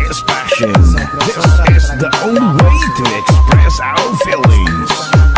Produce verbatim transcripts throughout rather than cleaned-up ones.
is passion. This is the only way to express our feelings.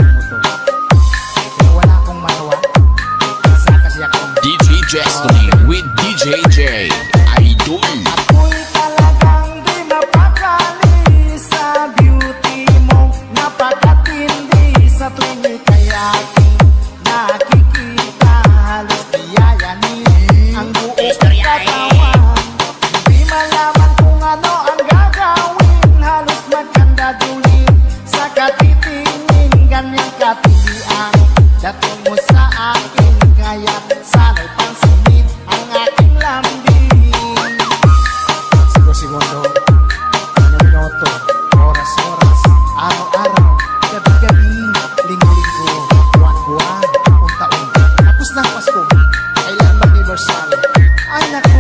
D J Destiny with D J J Idol. Ako'y talagang di mapakali sa beauty mo, napakatindi sa tuwing ika'y aking nakikita. Halos diyayanin ang buong katawan. Di malaman kung ano ang gagawin, halos magkandadulin sa katitingin. Ganyang katindi ang dating mo sa akin, kaya sana'y pansinin ang aking lambing. Segundo, minuto, oras-oras, araw-araw, gabi-gabi, linggo-linggo, buwan-buwan, taon-taon. Tapos na Pasko, kailan mag-universal? Ay nako!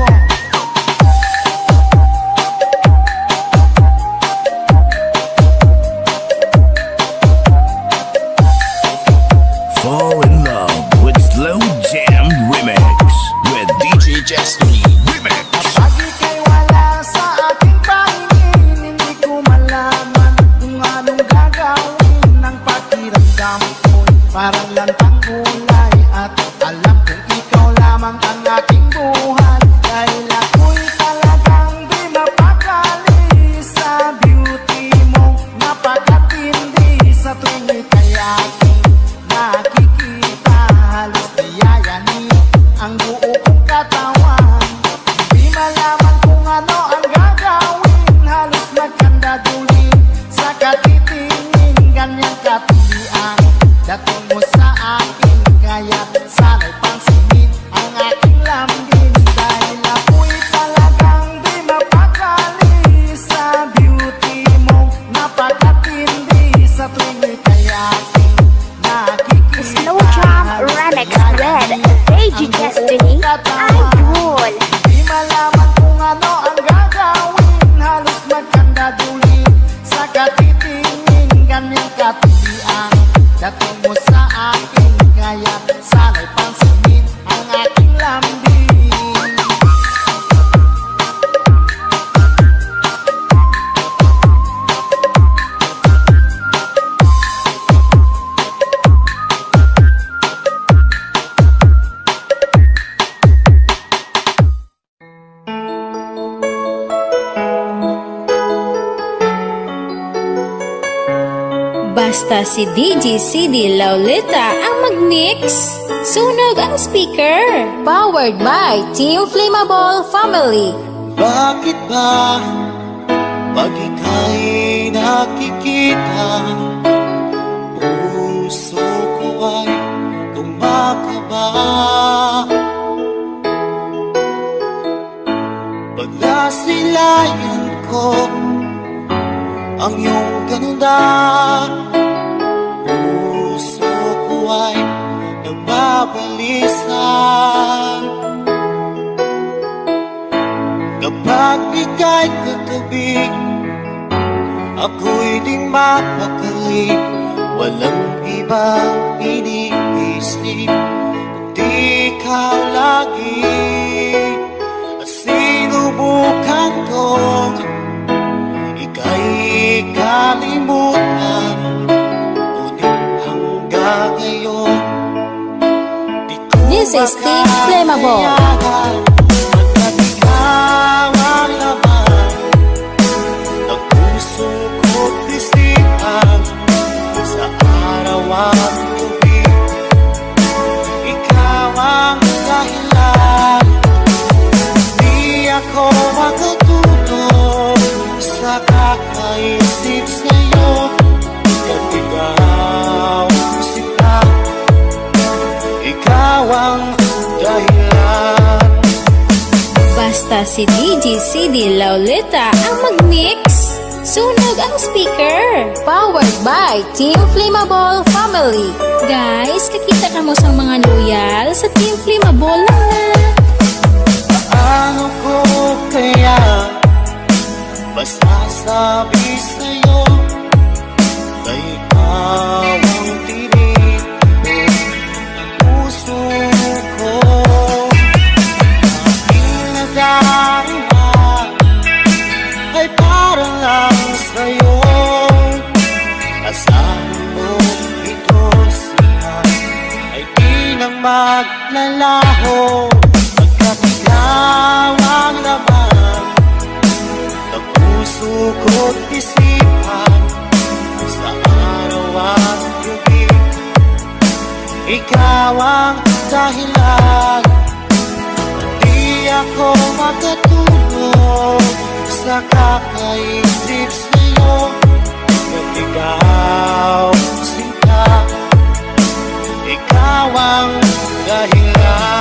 Fall in love with Slow Jam Remix with D J Destiny Remix. Kapag ika'y wala sa aking pahingin, hindi ko malaman kung anong gagawin. Ang pakiramdam ko'y parang lantang gulay, at alam kong ikaw lamang ang aking buhay. Dahil ako'y talagang di mapakali sa beauty mo, napakatindi sa tuwing ika'y aking nakikita. Halos diyayanin ang buo kong katawan. Di malaman kung ano ang gagawin, halos magkandadulin sa katitingin. Ganyang katindi ang dating mo sa akin, kaya sana'y pansinin ang aking lambing. Dahil ako'y talagang di mapakali sa beauty mo, napakatindi sa tuwing ika'y aking nakikita. Slow Jam Remix with D J Destiny Idol. Di malaman kung ano ang gagawin, halos magkandadulin sa katitingin. Ganyang katindi ang dating mo sa akin, kaya sana'y pansinin ang aking lambing. Basta si D J C D Laulita ang mag-mix. Sunog ang speaker. Powered by Team Flammable Family. Bakit ba pag ika'y nakikita, puso ko ay kumakaba? Pag nasilayan ko ang iyong ganda, puso ko ay nagbabalisa. Kapag ika'y katabi, ako'y di mapakali. Walang ibang iniisip kundi ikaw lagi. At sinubukan kong ika'y kalimutan, ngunit hanggang ngayon di ko This is Team Flammable. pagkat ikaw ang laman ng puso ko't isipan. Sa araw at gabi, ikaw ang dahilan. Di ako makatulog sa kakaisip sa'yo, at ikaw sila, ikaw ang dahilan. Basta si D J C D Laulita ang mag-mix. Sunog ang speaker. Powered by Team Flammable Family. Guys, kakita ka mo sa mga loyal sa Team Flammable na nga. Paano ko kaya basta sabi sa'yo na ikaw ang tinig ng puso ko? Aking nadarama ay ako makatulog sa kakaisip sa'yo. At ikaw, sinta, ikaw ang dahilan.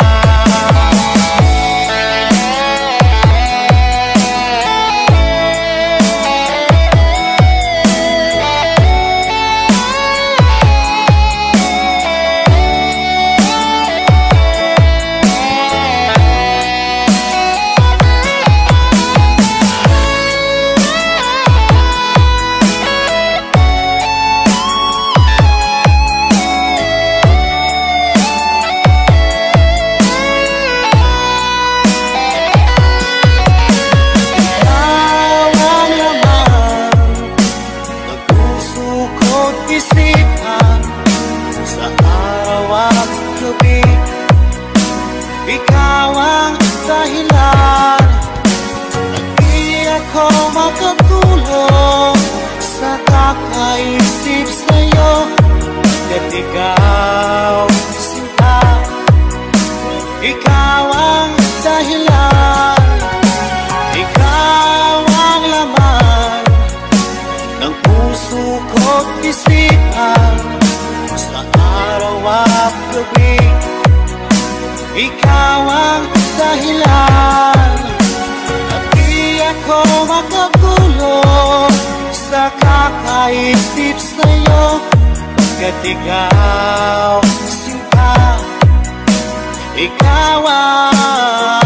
Ikaw ang dahilan, at di ako makatulog sa kakaisip sa'yo. At ikaw, sinta, ikaw ang dahilan, ikaw ang laman ng puso ko't isipan sa araw at gabi. Ikaw ang dahilan, at di ako makatulog sa kakaisip sa'yo. Pagkat ikaw, sinta, ikaw ang